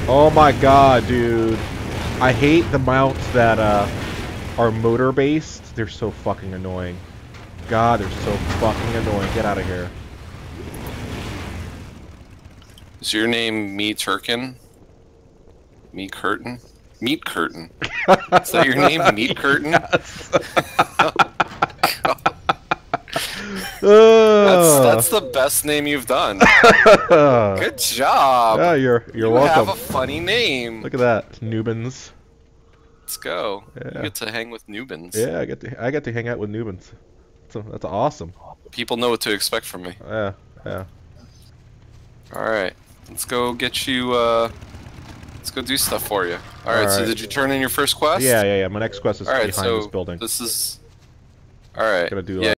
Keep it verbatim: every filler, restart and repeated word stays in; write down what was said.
Oh my god, dude. I hate the mounts that uh, are motor based. They're so fucking annoying. God, they're so fucking annoying. Get out of here. Is your name Meat Turkin? Meat Curtain? Meat Curtain. Is that your name? Meat Curtain? Yes. That's that's the best name you've done. Good job. Yeah, you're you're you welcome. You have a funny name. Look at that, Nubans. Let's go. Yeah. You get to hang with Nubans. Yeah, I get to I get to hang out with Nubans. So that's awesome. People know what to expect from me. Yeah, yeah. All right, let's go get you. Uh, let's go do stuff for you. All, All right, right. So did you turn in your first quest? Yeah, yeah, yeah. My next quest is All right, behind so this building. This is. All right. Gotta do yeah.